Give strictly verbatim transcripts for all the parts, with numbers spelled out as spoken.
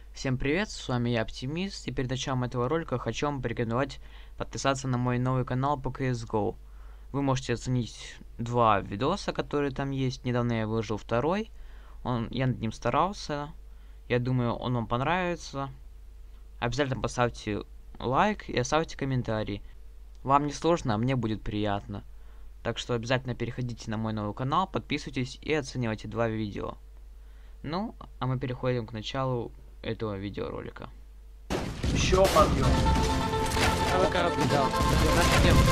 Всем привет, с вами я Оптимист, и перед началом этого ролика хочу вам порекомендовать подписаться на мой новый канал по си эс го. Вы можете оценить два видоса, которые там есть. Недавно я выложил второй, он, я над ним старался, я думаю, он вам понравится. Обязательно поставьте лайк и оставьте комментарий. Вам не сложно, а мне будет приятно. Так что обязательно переходите на мой новый канал, подписывайтесь и оценивайте два видео. Ну, а мы переходим к началу этого видеоролика. Еще подъем. Правый корабль дал. Наш тем.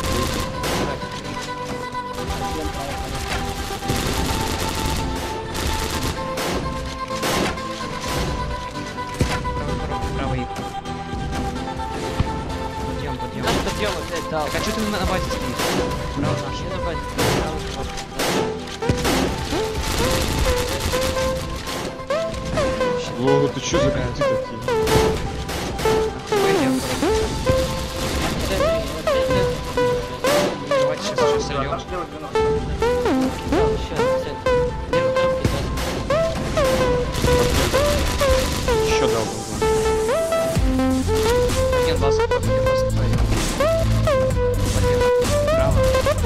Правый их. Подъем, подъем. Наш подъем опять дал. Так, а что ты на базе стоишь? Право наш. Я на базе. Правый корабль. Лола, ты чё за крути такие? Давайте сейчас, сейчас сольем. Наш левый двенадцать. Еще дал. Один вас, один вас, подъем. Право.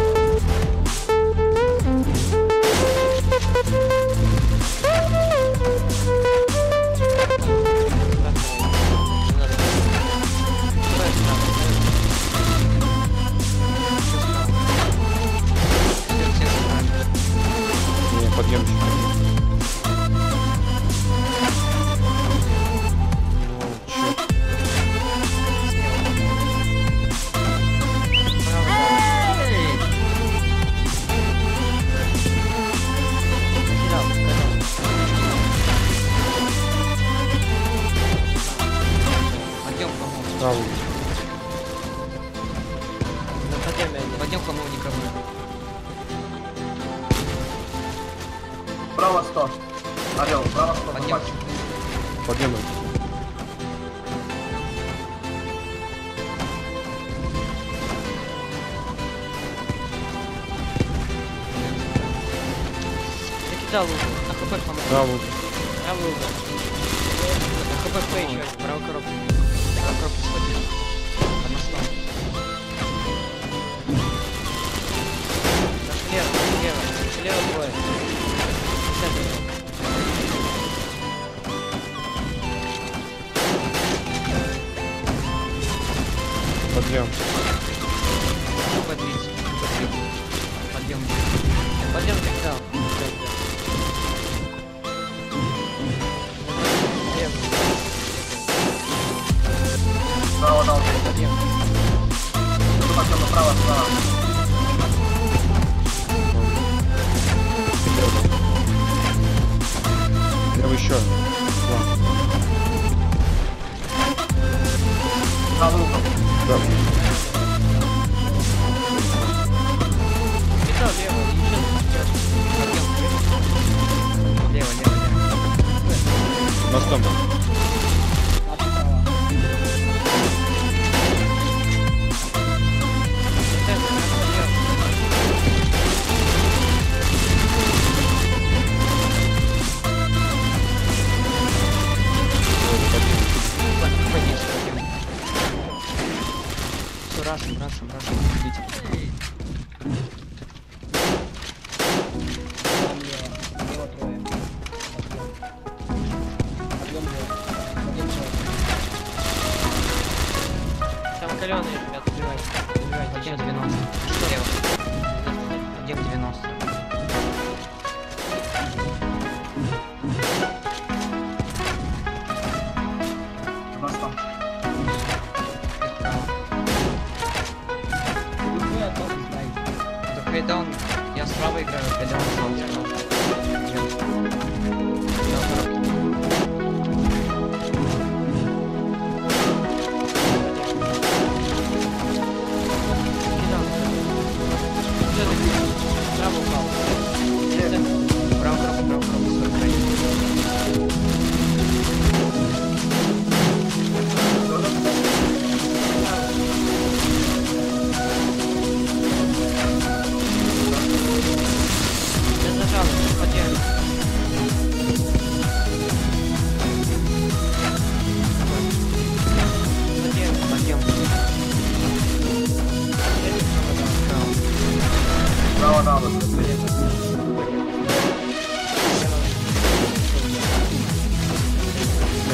Не, подъем еще. Ну, чё? Подъем, кому? Правый. На подъеме они. Подъем, кому никому. Право сто. Орел, право сто. Подъем. Матч. Подъем. Я кидал угол. На хп помог. Правый. Правый угол. На хп еще. Правый коробку. Правый корпус подъем. По мостам. Наш лево. Слева. Слева двое. Центр. Подъем. По тридцать. Подъем. Подъем кидал. Право дал. Подъем. Подъем направо, справа. Левый еще. Два. Правый угол. Да. Кидал лево. Подъем. Лево, лево, лево. Мостом там. Все, рашим, рашим, рашим. Идите. Там каленые, ребят, убивайте. Убивайте. Подъем девяносто. Лево. Подъем девяносто. На сто. И вправо. Да хейдаун. Я справа играю, хейдаун справа. Подъем. Взял коробки. Кидал. Право упал. Право, право, право, право. Стой, крайне. Я зажал.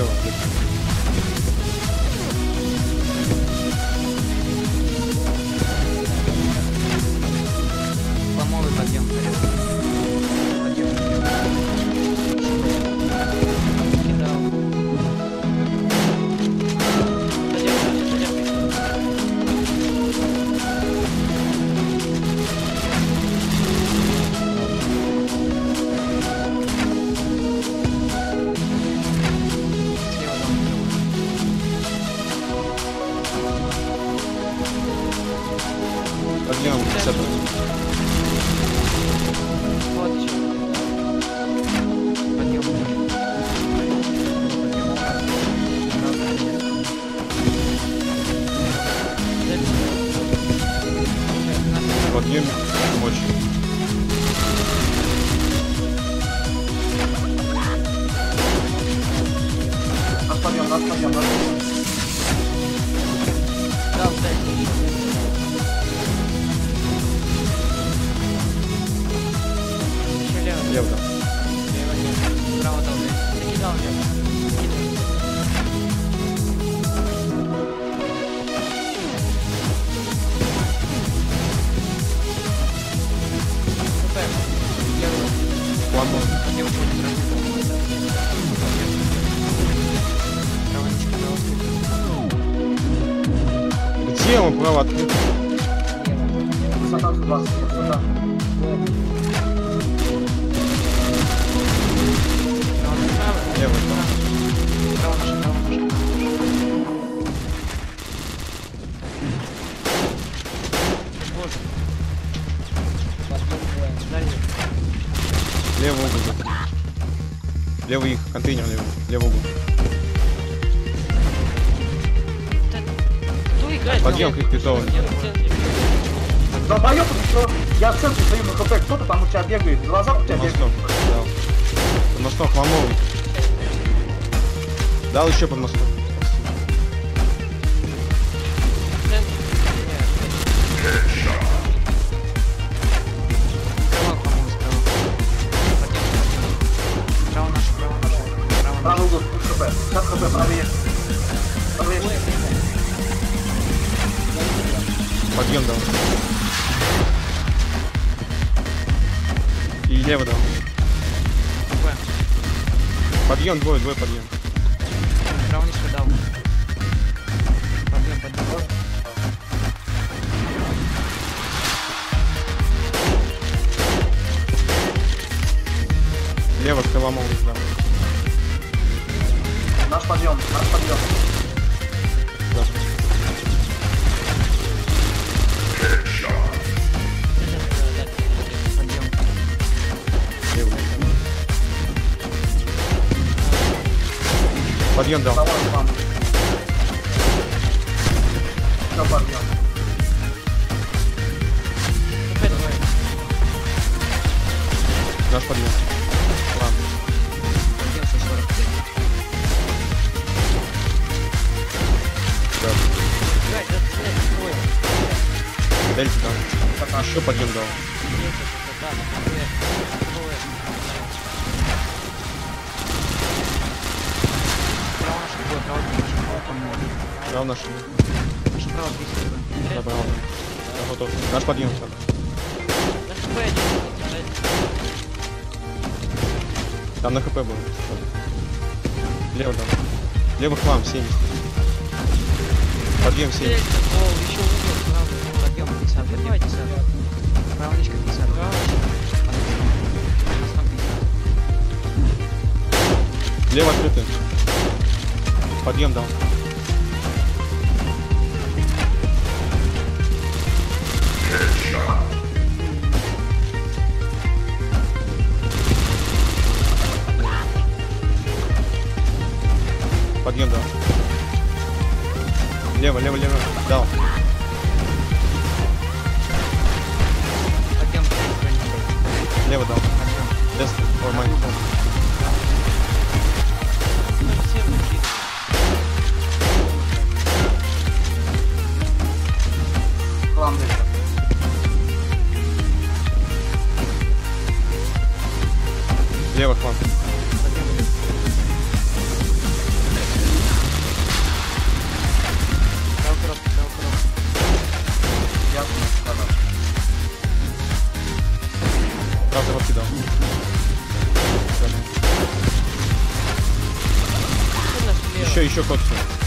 Лево. Хламовый подъем. Подъем. Кидал. Подъем, подъем. Слева дом. Подъем. десятый. Вот еще. Подъем. Подъем. Помочь. Наш подъем, наш подъем, наш подъем. Да, дальше. Еще лево. Лево, да. Лево, лево. Право дал, блядь. Закидал лево. Кидал. ХП. Лево. Хламовый. Лево будет сразу. Право ничего дал. Где он? Право открыт. Высота сто двадцать, высота. Право направо. Лево, да. Право наше, право наше. Боже. Дальше. Лево угол. Да. Левый их. Контейнер левый. Левый угол. Кто играет? Подъем к их питовым. Долбоёб, что? Я в центре стою на хп, кто-то там у тебя бегает, глаза у тебя Под бегают. мостом. Да. Под мостом хламовый. Дал еще под мостом. Право наше, право наше. Право наше. Правый угол, хп. Сейчас хп, правее. Правее. Подъем дал. И лево дал. Подъем, двое, двое подъем. Право низко дал. Подъем, подъем. Лево крыломол, да. Наш подъем, наш подъем. Да. Подъем. Лево. Подъем дал. Давай, вам. Все, подъем. Опять двое. Наш подъем. Ладно. Подъем со сорок пять. Да. Блядь, да, блядь, двое. Дельта дал. Еще подъем дал. Есть это, да, двое. Двое. Право наше, двое, право наше, право по-моему. Дал наш. Наше право двести. Да, браво. Я готов. Наш подъем. На хп один. Там на хп был. Лево дал. Лево хлам, семьдесят. Подъем семьдесят. О, еще угол, право, подъем пятьдесят, подъем пятьдесят. Право ничка пятьдесят, право. Лево открытый. Подъем дал. Подъем дал. Лево, лево, лево. Дал. Подъем, Лево дал. Тест. Нормально. Клам дельта. Лево хлам. Правда, его кидал. Что у нас слева? Еще, еще кот.